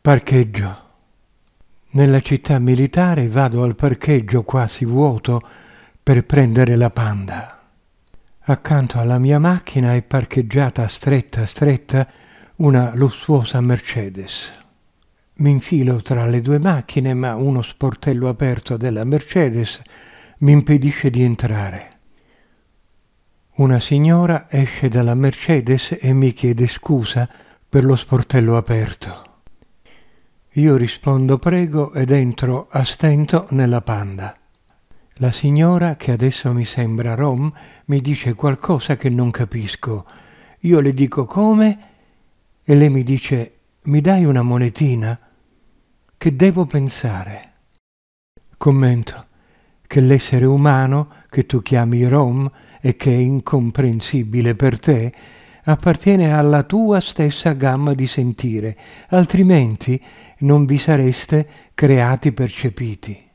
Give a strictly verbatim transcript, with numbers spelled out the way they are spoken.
Parcheggio. Nella città militare vado al parcheggio quasi vuoto per prendere la Panda. Accanto alla mia macchina è parcheggiata stretta stretta una lussuosa Mercedes. Mi infilo tra le due macchine, ma uno sportello aperto della Mercedes mi impedisce di entrare. Una signora esce dalla Mercedes e mi chiede scusa per lo sportello aperto. Io rispondo prego ed entro a stento nella Panda. La signora, che adesso mi sembra rom, mi dice qualcosa che non capisco. Io le dico come e lei mi dice mi dai una monetina? Che devo pensare? Commento che l'essere umano che tu chiami rom e che è incomprensibile per te appartiene alla tua stessa gamma di sentire, altrimenti non vi sareste creati percepiti.